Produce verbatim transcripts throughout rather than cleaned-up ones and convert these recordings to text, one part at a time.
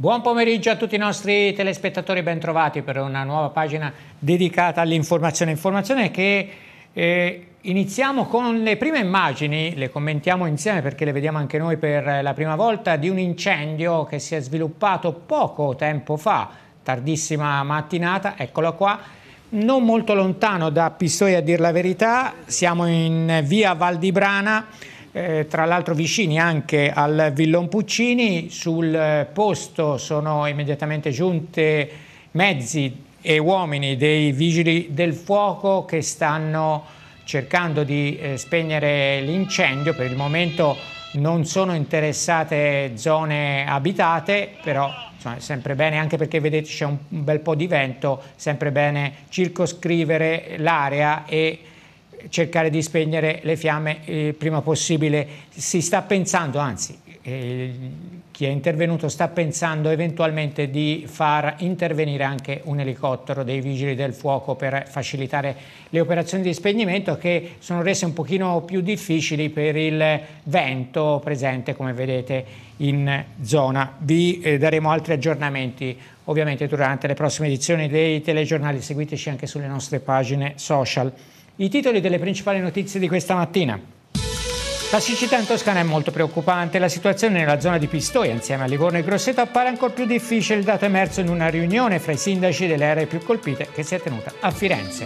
Buon pomeriggio a tutti i nostri telespettatori, ben trovati per una nuova pagina dedicata all'informazione. Informazione che eh, iniziamo con le prime immagini, le commentiamo insieme perché le vediamo anche noi per la prima volta, di un incendio che si è sviluppato poco tempo fa, tardissima mattinata, eccolo qua, non molto lontano da Pistoia a dir la verità, siamo in via Val di Brana. Eh, tra l'altro vicini anche al Villon Puccini. Sul posto sono immediatamente giunte mezzi e uomini dei vigili del fuoco che stanno cercando di eh, spegnere l'incendio. Per il momento non sono interessate zone abitate, però insomma, è sempre bene, anche perché vedete c'è un bel po' di vento, sempre bene circoscrivere l'area e cercare di spegnere le fiamme il prima possibile. Si sta pensando, anzi eh, chi è intervenuto sta pensando eventualmente di far intervenire anche un elicottero dei vigili del fuoco per facilitare le operazioni di spegnimento, che sono rese un pochino più difficili per il vento presente, come vedete, in zona. Vi eh, daremo altri aggiornamenti ovviamente durante le prossime edizioni dei telegiornali. Seguiteci anche sulle nostre pagine social. I titoli delle principali notizie di questa mattina. La siccità in Toscana è molto preoccupante. La situazione nella zona di Pistoia, insieme a Livorno e Grosseto, appare ancora più difficile. Il dato è emerso in una riunione fra i sindaci delle aree più colpite che si è tenuta a Firenze.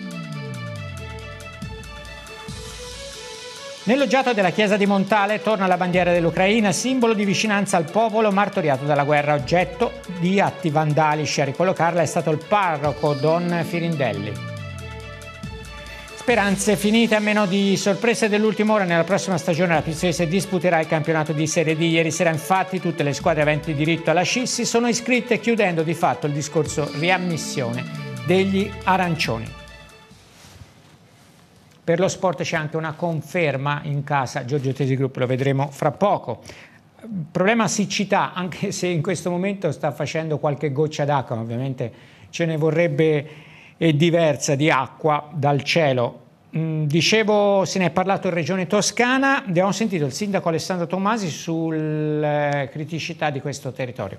Nel loggiato della chiesa di Montale torna la bandiera dell'Ucraina, simbolo di vicinanza al popolo martoriato dalla guerra, oggetto di atti vandalici. A ricollocarla è stato il parroco Don Firindelli. Speranze finite, a meno di sorprese dell'ultima ora. Nella prossima stagione la Pistoiese disputerà il campionato di Serie D. Ieri sera infatti tutte le squadre aventi diritto alla C si sono iscritte, chiudendo di fatto il discorso riammissione degli arancioni. Per lo sport c'è anche una conferma in casa Giorgio Tesi Group, lo vedremo fra poco. Problema siccità, anche se in questo momento sta facendo qualche goccia d'acqua, ovviamente ce ne vorrebbe e diversa di acqua dal cielo. Mm, dicevo, se ne è parlato in Regione Toscana. Abbiamo sentito il sindaco Alessandro Tomasi sulle criticità di questo territorio.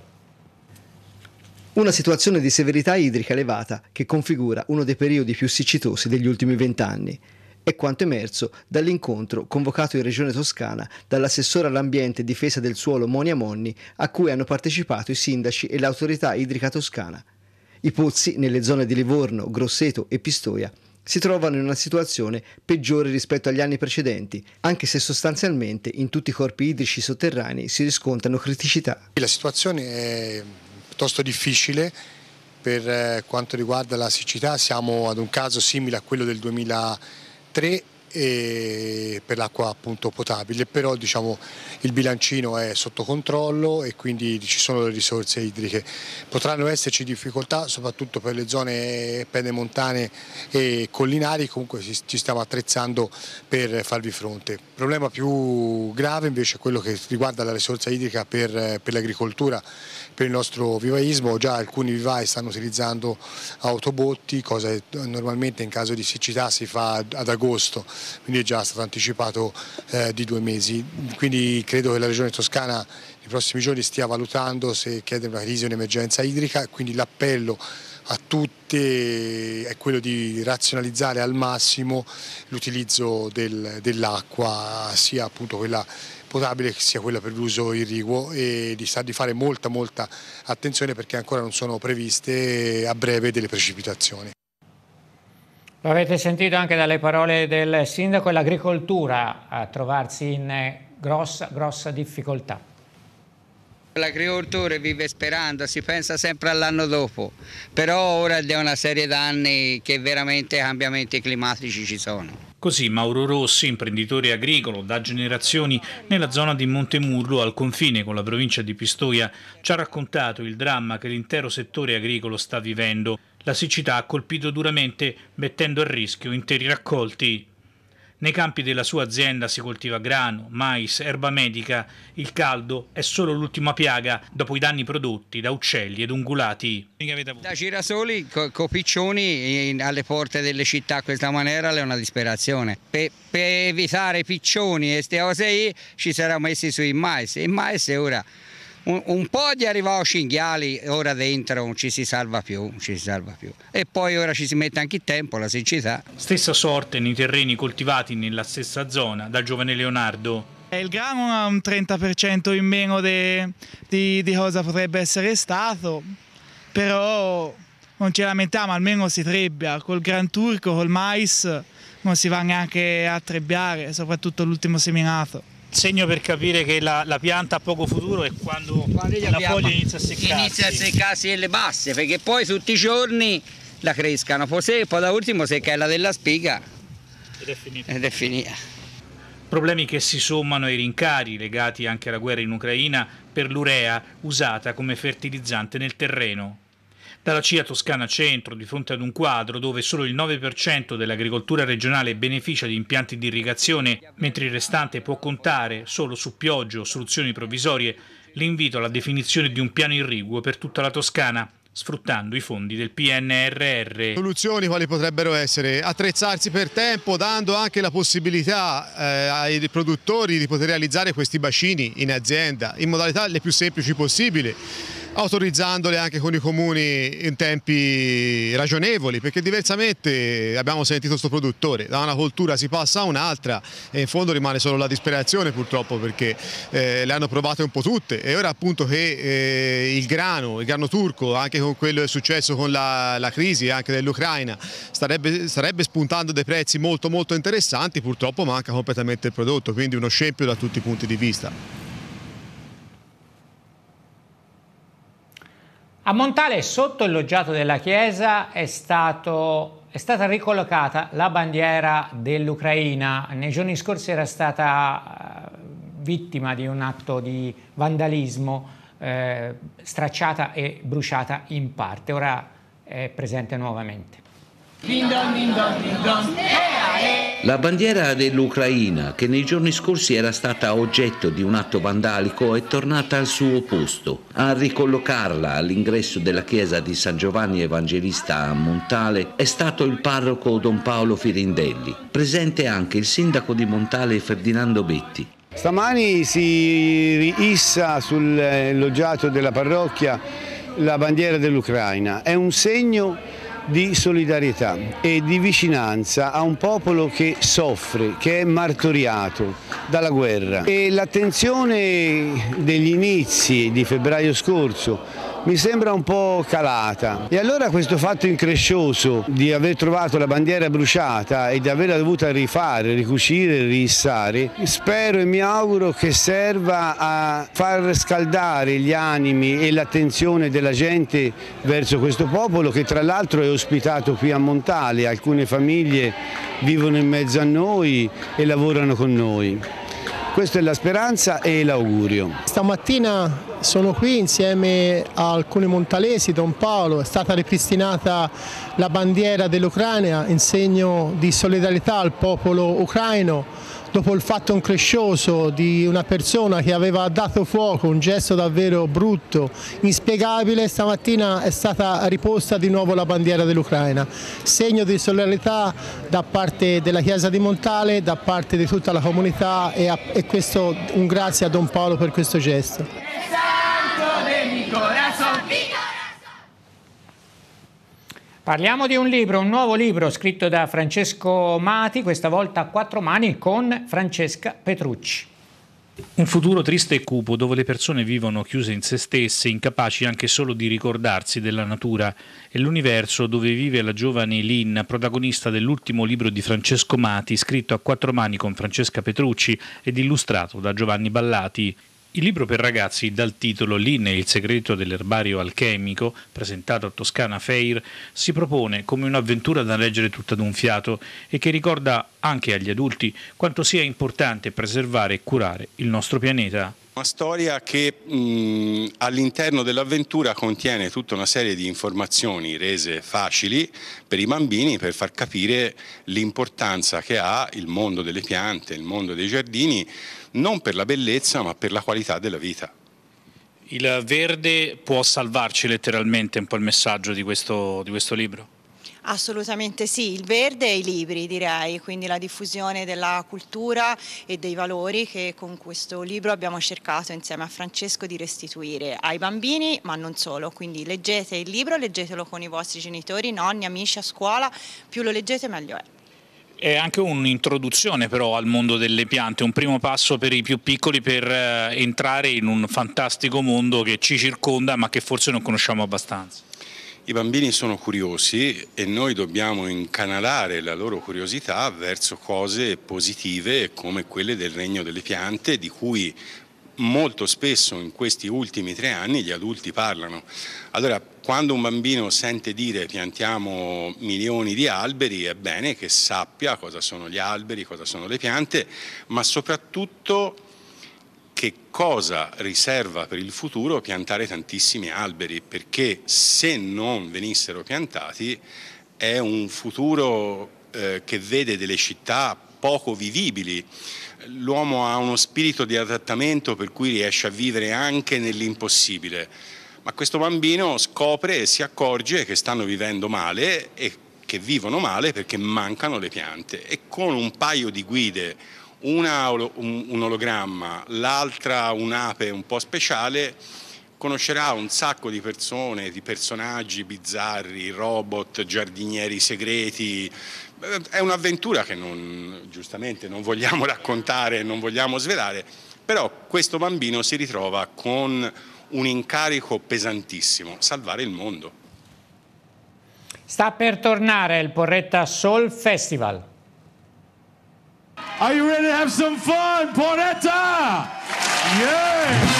Una situazione di severità idrica elevata che configura uno dei periodi più siccitosi degli ultimi vent'anni. È quanto emerso dall'incontro convocato in Regione Toscana dall'assessore all'ambiente e difesa del suolo Monia Monni, a cui hanno partecipato i sindaci e l'autorità idrica toscana. I pozzi nelle zone di Livorno, Grosseto e Pistoia si trovano in una situazione peggiore rispetto agli anni precedenti, anche se sostanzialmente in tutti i corpi idrici sotterranei si riscontrano criticità. La situazione è piuttosto difficile per quanto riguarda la siccità. Siamo ad un caso simile a quello del duemilatré e per l'acqua appunto potabile, però diciamo il bilancino è sotto controllo e quindi ci sono le risorse idriche. Potranno esserci difficoltà soprattutto per le zone pedemontane e collinari, comunque ci stiamo attrezzando per farvi fronte. Il problema più grave invece è quello che riguarda la risorsa idrica per, per l'agricoltura, per il nostro vivaismo. Già alcuni vivai stanno utilizzando autobotti, cosa che normalmente in caso di siccità si fa ad agosto, quindi è già stato anticipato eh, di due mesi. Quindi credo che la Regione Toscana nei prossimi giorni stia valutando se chiedere una crisi o un'emergenza idrica, quindi l'appello a tutti è quello di razionalizzare al massimo l'utilizzo del, dell'acqua, sia appunto quella potabile che sia quella per l'uso irriguo, e di, di fare molta molta attenzione perché ancora non sono previste a breve delle precipitazioni. Lo avete sentito anche dalle parole del sindaco, e l'agricoltura a trovarsi in grossa, grossa difficoltà. L'agricoltore vive sperando, si pensa sempre all'anno dopo, però ora è una serie d'anni che veramente cambiamenti climatici ci sono. Così Mauro Rossi, imprenditore agricolo da generazioni nella zona di Montemurlo, al confine con la provincia di Pistoia, ci ha raccontato il dramma che l'intero settore agricolo sta vivendo. La siccità ha colpito duramente, mettendo a rischio interi raccolti. Nei campi della sua azienda si coltiva grano, mais, erba medica. Il caldo è solo l'ultima piaga dopo i danni prodotti da uccelli ed ungulati. Da girasoli con co piccioni in, alle porte delle città a questa maniera è una disperazione. Per, per evitare piccioni e queste cose ci sarà messi sui mais. Il mais ora un, un po' di arrivò cinghiali, ora dentro non ci si salva più, non ci si salva più. E poi ora ci si mette anche il tempo, la siccità. Stessa sorte nei terreni coltivati nella stessa zona dal giovane Leonardo. Il grano ha un trenta per cento in meno di, di, di cosa potrebbe essere stato, però non ci lamentiamo, almeno si trebbia. Col Gran Turco, col mais, non si va neanche a trebbiare, soprattutto l'ultimo seminato. Segno per capire che la, la pianta ha poco futuro è quando, quando la foglia inizia a seccarsi. Inizia a seccarsi le basse, perché poi tutti i giorni la crescano, poi, se, poi da ultimo secca quella della spiga ed è finita. Ed è finita. Problemi che si sommano ai rincari legati anche alla guerra in Ucraina per l'urea usata come fertilizzante nel terreno. Dalla C I A Toscana Centro, di fronte ad un quadro dove solo il nove per cento dell'agricoltura regionale beneficia di impianti di irrigazione, mentre il restante può contare solo su piogge o soluzioni provvisorie, l'invito alla definizione di un piano irriguo per tutta la Toscana, sfruttando i fondi del P N R R. Soluzioni quali potrebbero essere? Attrezzarsi per tempo, dando anche la possibilità eh, ai produttori di poter realizzare questi bacini in azienda in modalità le più semplici possibili, autorizzandole anche con i comuni in tempi ragionevoli, perché diversamente abbiamo sentito questo produttore, da una coltura si passa a un'altra e in fondo rimane solo la disperazione purtroppo, perché eh, le hanno provate un po' tutte e ora appunto che eh, il grano, il grano turco, anche con quello che è successo con la, la crisi anche dell'Ucraina, starebbe, starebbe spuntando dei prezzi molto molto interessanti, purtroppo manca completamente il prodotto, quindi uno scempio da tutti i punti di vista. A Montale, sotto il loggiato della chiesa, è, stato, è stata ricollocata la bandiera dell'Ucraina. Nei giorni scorsi era stata eh, vittima di un atto di vandalismo, eh, stracciata e bruciata in parte. Ora è presente nuovamente. La bandiera dell'Ucraina, che nei giorni scorsi era stata oggetto di un atto vandalico, è tornata al suo posto. A ricollocarla all'ingresso della chiesa di San Giovanni Evangelista a Montale è stato il parroco Don Paolo Firindelli. Presente anche il sindaco di Montale Ferdinando Betti. Stamani si issa sul loggiato della parrocchia la bandiera dell'Ucraina. È un segno di solidarietà e di vicinanza a un popolo che soffre, che è martoriato dalla guerra. E l'attenzione degli inizi di febbraio scorso mi sembra un po' calata e allora questo fatto increscioso di aver trovato la bandiera bruciata e di averla dovuta rifare, ricucire, riissare, spero e mi auguro che serva a far scaldare gli animi e l'attenzione della gente verso questo popolo che tra l'altro è ospitato qui a Montale, alcune famiglie vivono in mezzo a noi e lavorano con noi. Questa è la speranza e l'augurio. Stamattina sono qui insieme a alcuni montalesi, Don Paolo, è stata ripristinata la bandiera dell'Ucraina in segno di solidarietà al popolo ucraino. Dopo il fatto increscioso di una persona che aveva dato fuoco, un gesto davvero brutto, inspiegabile, stamattina è stata riposta di nuovo la bandiera dell'Ucraina. Segno di solidarietà da parte della Chiesa di Montale, da parte di tutta la comunità e, a, e questo un grazie a Don Paolo per questo gesto. Parliamo di un libro, un nuovo libro scritto da Francesco Mati, questa volta a quattro mani con Francesca Petrucci. Un futuro triste e cupo dove le persone vivono chiuse in se stesse, incapaci anche solo di ricordarsi della natura, e l'universo dove vive la giovane Lynn, protagonista dell'ultimo libro di Francesco Mati, scritto a quattro mani con Francesca Petrucci ed illustrato da Giovanni Ballati. Il libro per ragazzi dal titolo Lynn e il segreto dell'erbario alchemico, presentato a Toscana Fair, si propone come un'avventura da leggere tutta d'un fiato e che ricorda anche agli adulti quanto sia importante preservare e curare il nostro pianeta. Una storia che mh, all'interno dell'avventura contiene tutta una serie di informazioni rese facili per i bambini per far capire l'importanza che ha il mondo delle piante, il mondo dei giardini, non per la bellezza ma per la qualità della vita. Il verde può salvarci letteralmente, un po' il messaggio di questo, di questo libro? Assolutamente sì, il verde e i libri direi, quindi la diffusione della cultura e dei valori che con questo libro abbiamo cercato insieme a Francesco di restituire ai bambini, ma non solo, quindi leggete il libro, leggetelo con i vostri genitori, nonni, amici a scuola, più lo leggete meglio è. È anche un'introduzione però al mondo delle piante, un primo passo per i più piccoli per eh, entrare in un fantastico mondo che ci circonda ma che forse non conosciamo abbastanza. I bambini sono curiosi e noi dobbiamo incanalare la loro curiosità verso cose positive come quelle del regno delle piante, di cui molto spesso in questi ultimi tre anni gli adulti parlano. Allora, quando un bambino sente dire piantiamo milioni di alberi, è bene che sappia cosa sono gli alberi, cosa sono le piante, ma soprattutto che cosa riserva per il futuro piantare tantissimi alberi, perché se non venissero piantati è un futuro eh, che vede delle città poco vivibili. L'uomo ha uno spirito di adattamento per cui riesce a vivere anche nell'impossibile, ma questo bambino scopre e si accorge che stanno vivendo male e che vivono male perché mancano le piante, e con un paio di guide, una un ologramma, l'altra un'ape un po' speciale, conoscerà un sacco di persone, di personaggi bizzarri, robot, giardinieri segreti. È un'avventura che non, giustamente non vogliamo raccontare, non vogliamo svelare, però questo bambino si ritrova con un incarico pesantissimo: salvare il mondo. Sta per tornare il Porretta Soul Festival. Are you ready to have some fun, Porretta? Yeah!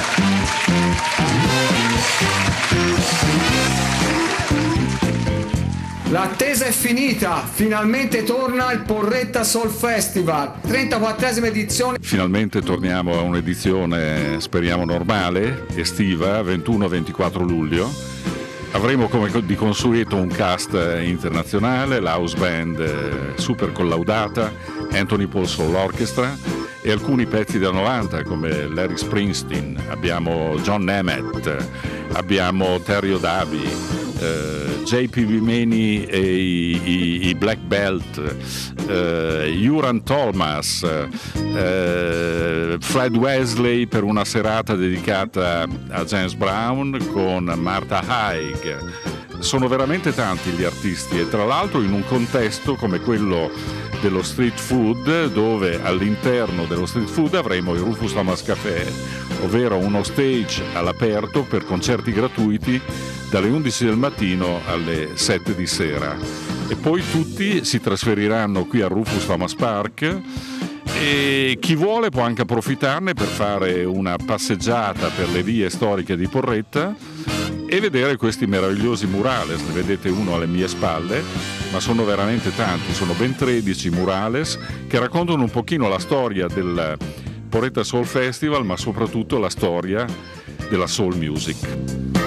L'attesa è finita, finalmente torna il Porretta Soul Festival, trentaquattresima edizione. Finalmente torniamo a un'edizione, speriamo normale, estiva, ventuno ventiquattro luglio. Avremo come di consueto un cast internazionale, la house band super collaudata, Anthony Paul Soul Orchestra e alcuni pezzi da novanta come Larry Springsteen, abbiamo John Nemeth, abbiamo Terry O'Davi, Uh, J P Vimeni e i, i, i Black Belt, uh, Uran Thomas, uh, Fred Wesley per una serata dedicata a James Brown con Martha Haig. Sono veramente tanti gli artisti e tra l'altro in un contesto come quello dello street food, dove all'interno dello street food avremo il Rufus Thomas Café, ovvero uno stage all'aperto per concerti gratuiti dalle undici del mattino alle sette di sera, e poi tutti si trasferiranno qui al Rufus Thomas Park e chi vuole può anche approfittarne per fare una passeggiata per le vie storiche di Porretta e vedere questi meravigliosi murales. Ne vedete uno alle mie spalle, ma sono veramente tanti, sono ben tredici murales che raccontano un pochino la storia del Porretta Soul Festival, ma soprattutto la storia della soul music.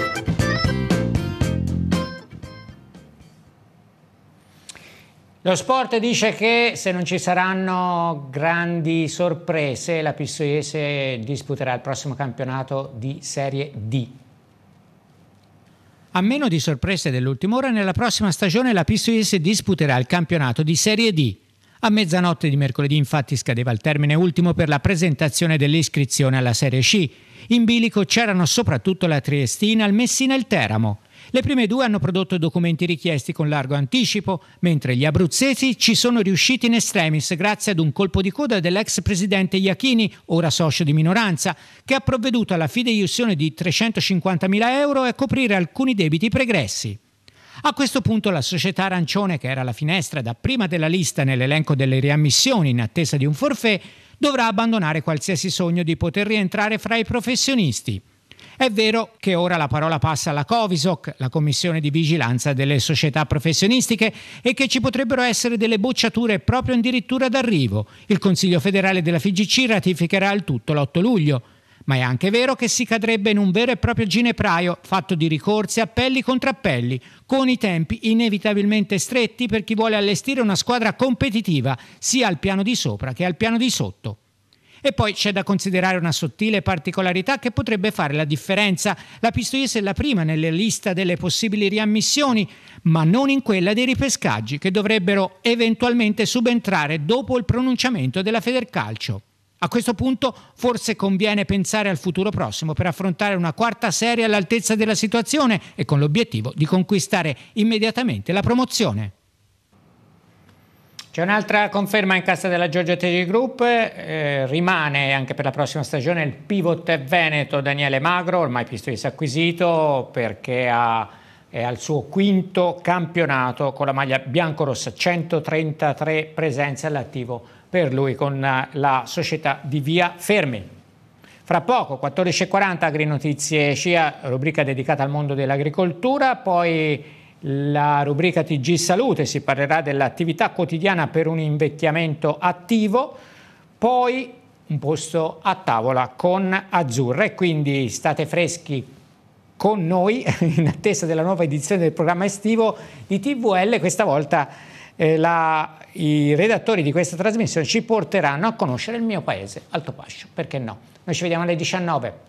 Lo sport dice che se non ci saranno grandi sorprese la Pistoiese disputerà il prossimo campionato di Serie D. A meno di sorprese dell'ultima ora, nella prossima stagione la Pistoiese disputerà il campionato di Serie D. A mezzanotte di mercoledì infatti scadeva il termine ultimo per la presentazione dell'iscrizione alla Serie C. In bilico c'erano soprattutto la Triestina, il Messina e il Teramo. Le prime due hanno prodotto i documenti richiesti con largo anticipo, mentre gli abruzzesi ci sono riusciti in extremis grazie ad un colpo di coda dell'ex presidente Iachini, ora socio di minoranza, che ha provveduto alla fideiussione di trecentocinquantamila euro e a coprire alcuni debiti pregressi. A questo punto la società arancione, che era alla finestra da prima della lista nell'elenco delle riammissioni in attesa di un forfait, dovrà abbandonare qualsiasi sogno di poter rientrare fra i professionisti. È vero che ora la parola passa alla Covisoc, la commissione di vigilanza delle società professionistiche, e che ci potrebbero essere delle bocciature proprio addirittura d'arrivo. Il Consiglio federale della F I G C ratificherà il tutto l'otto luglio. Ma è anche vero che si cadrebbe in un vero e proprio ginepraio fatto di ricorsi, appelli, contrappelli, con i tempi inevitabilmente stretti per chi vuole allestire una squadra competitiva sia al piano di sopra che al piano di sotto. E poi c'è da considerare una sottile particolarità che potrebbe fare la differenza. La Pistoiese è la prima nella lista delle possibili riammissioni, ma non in quella dei ripescaggi che dovrebbero eventualmente subentrare dopo il pronunciamento della Federcalcio. A questo punto forse conviene pensare al futuro prossimo per affrontare una quarta serie all'altezza della situazione e con l'obiettivo di conquistare immediatamente la promozione. C'è un'altra conferma in cassa della Giorgio Teggi Group, eh, rimane anche per la prossima stagione il pivot veneto Daniele Magro, ormai Pistoiese acquisito perché ha, è al suo quinto campionato con la maglia biancorossa, centotrentatré presenze all'attivo per lui con la società di Via Fermi. Fra poco, quattordici e quaranta, Agrinotizie Scia, rubrica dedicata al mondo dell'agricoltura, poi la rubrica T G Salute, si parlerà dell'attività quotidiana per un invecchiamento attivo, poi un posto a tavola con Azzurra e quindi state freschi con noi in attesa della nuova edizione del programma estivo di T V L. Questa volta eh, la, i redattori di questa trasmissione ci porteranno a conoscere il mio paese, Altopascio, perché no? Noi ci vediamo alle diciannove.